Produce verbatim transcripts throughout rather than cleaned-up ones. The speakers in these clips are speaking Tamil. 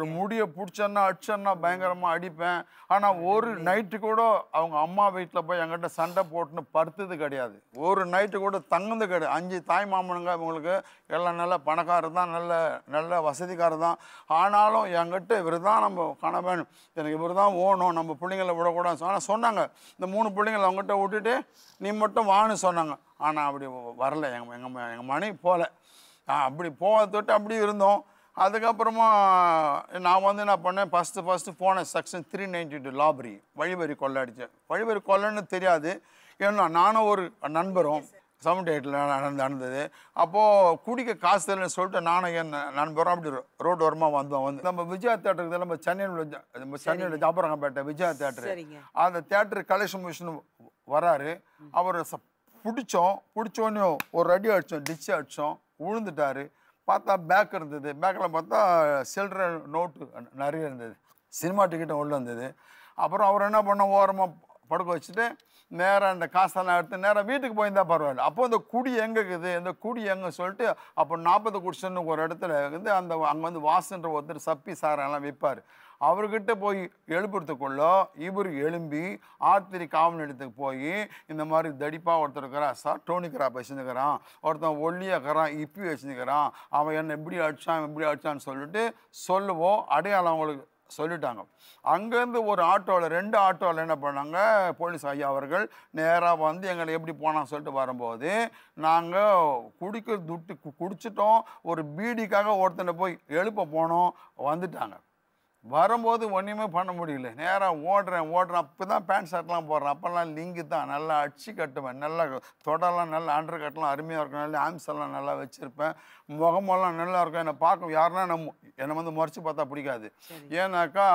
முடியை பிடிச்சேன்னா அடிச்சேன்னா பயங்கரமாக அடிப்பேன். ஆனால் ஒரு நைட்டு கூட அவங்க அம்மா வீட்டில் போய் என்கிட்ட சண்டை போட்டுன்னு படுத்தது கிடையாது. ஒரு நைட்டு கூட தங்குனது கிடையாது. அஞ்சு தாய் மாமனுங்க இவங்களுக்கு எல்லாம் நல்ல பணக்காரர் தான், நல்ல நல்ல வசதிக்காரர் தான். ஆனாலும் என்கிட்ட இவர் தான் நம்ம கணவன், எனக்கு இவர் தான் ஓணும், நம்ம பிள்ளைங்களை விடக்கூடாது. ஆனால் சொன்னாங்க, இந்த மூணு பிள்ளைங்களை அவங்ககிட்ட விட்டுட்டு நீ மட்டும் வான்னு சொன்னாங்க. ஆனால் அப்படி வரல, எங்கள் எங்கள் எங்கள் மனைவி போகல. அப்படி போக தொட்டு அப்படி இருந்தோம். அதுக்கப்புறமா நான் வந்து என்ன பண்ணேன், ஃபஸ்ட்டு ஃபஸ்ட்டு போனேன் section three ninety two robbery, வழிவரி கொள்ளை அடித்தேன். வழிவரி கொள்ளைன்னு தெரியாது, ஏன்னா நானும் ஒரு நண்பரும் செவன்டி எயிட்டில் நடந்து நடந்தது. அப்போது குடிக்க காசு இல்லைன்னு சொல்லிட்டு நானும் என் நண்பரும் அப்படி ரோடு ஓரமாக வந்தோம். வந்து நம்ம விஜயா தேட்டருக்கு நம்ம சென்னையில் நம்ம சென்னையில் ஜாபரங்கப்பேட்டை விஜயா தேட்டரு, அந்த தேட்டரு கலெக்ஷன் மிஷின் வராரு. அவர் பிடிச்சோம், பிடிச்சோன்னே ஒரு அடி அடித்தோம், டிச்சு அடித்தோம், விழுந்துட்டார். பார்த்தா பேக் இருந்தது, பேக்கில் பார்த்தா சில்லற நோட்டு நிறைய இருந்தது, சினிமா டிக்கெட்டும் உள்ள இருந்தது. அப்புறம் அவர் என்ன பண்ண, ஓரமாக படுக்க வச்சுட்டு நேராக அந்த காசெல்லாம் எடுத்து நேராக வீட்டுக்கு போயிருந்தால் பரவாயில்ல. அப்போ இந்த குடி எங்கே இருக்குது, இந்த குடி எங்கே சொல்லிட்டு அப்போ நாற்பது குடிசன்னு ஒரு இடத்துல வந்து அந்த அங்கே வந்து வாசுன்ற ஒருத்தர் சப்பி சாரெல்லாம் விற்பார். அவர்கிட்ட போய் எழுப்புறதுக்குள்ள இவர் எழும்பி ஆத்திரி காவல் நிலையத்துக்கு போய் இந்த மாதிரி தடிப்பாக ஒருத்தர் இருக்கிறான் சார், டோனிக்ராப் வச்சுருக்கிறான், ஒருத்தன் ஒல்லியாக்கிறான், இப்பி வச்சுருக்கிறான், அவன் என்ன இப்படி அடித்தான் இப்படி அடித்தான்னு சொல்லிட்டு சொல்லுவோம். அடையாளம் அவங்களுக்கு சொல்லிட்டாங்க. அங்கேருந்து ஒரு ஆட்டோவில் ரெண்டு ஆட்டோவில் என்ன பண்ணாங்க, போலீஸ் ஐயா அவர்கள் நேராக வந்து எங்களை எப்படி போனான்னு சொல்லிட்டு வரும்போது நாங்கள் குடிக்க துட்டு குடிச்சிட்டோம், ஒரு பீடிக்காக ஒருத்தனை போய் எழுப்ப போனோம். வந்துட்டாங்க. வரும்போது ஒன்றுமே பண்ண முடியல, நேராக ஓடுறேன் ஓடுறேன் அப்போ தான் பேண்ட் ஷர்ட்லாம் போடுறேன். அப்போல்லாம் லிங்கு தான், நல்லா அடிச்சு கட்டுவேன், நல்லா தொடலாம் நல்லா அண்டர் கட்டலாம் அருமையாக இருக்கும், நல்லா ஆம்ஸ் எல்லாம் நல்லா வச்சுருப்பேன், முகமெல்லாம் நல்லா இருக்கும். என்னை பார்க்க யாருன்னா நம்ம என்னை வந்து முறைச்சி பார்த்தா பிடிக்காது. ஏன்னாக்கா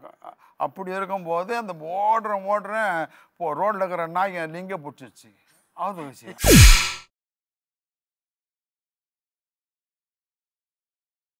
அப்படி இருக்கும்போது அந்த ஓடுறேன் ஓடுறேன் இப்போ ரோட்டில் இருக்கிற நாய் என் லிங்கை பிடிச்சிச்சு. அது விஷயம்.